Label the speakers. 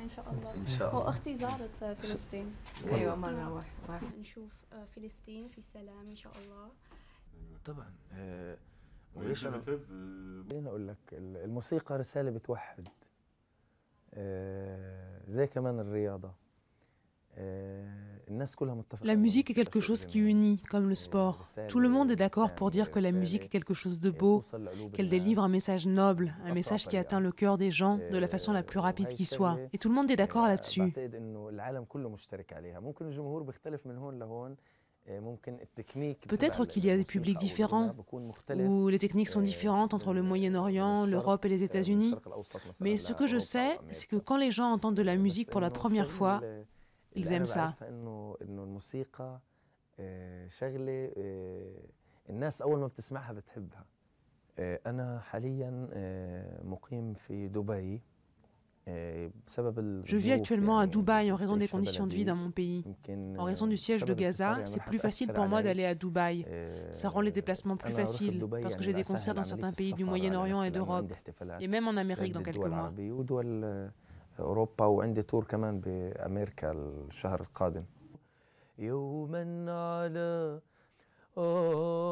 Speaker 1: شاء الله.
Speaker 2: إن شاء الله.
Speaker 1: وأختي زارت فلسطين.
Speaker 3: أيوة مرة واحد.
Speaker 1: نشوف فلسطين في سلام إن شاء الله.
Speaker 2: طبعا.
Speaker 4: وليش أنا
Speaker 5: خليني أقول لك الموسيقى رسالة بتوحد، زي كمان الرياضة.
Speaker 6: La musique est quelque chose qui unit, comme le sport. Tout le monde est d'accord pour dire que la musique est quelque chose de beau, qu'elle délivre un message noble, un message qui atteint le cœur des gens de la façon la plus rapide qui soit. Et tout le monde est d'accord là-dessus. Peut-être qu'il y a des publics différents, où les techniques sont différentes entre le Moyen-Orient, l'Europe et les États-Unis. Mais ce que je sais, c'est que quand les gens entendent de la musique pour la première fois, ils aiment ça. Je vis actuellement à Dubaï en raison des conditions de vie dans mon pays. En raison du siège de Gaza, c'est plus facile pour moi d'aller à Dubaï. Ça rend les déplacements plus faciles parce que j'ai des concerts dans certains pays du Moyen-Orient et d'Europe, et même en Amérique dans quelques mois.
Speaker 5: أوروبا وعندي تور كمان بأمريكا الشهر القادم. يوما على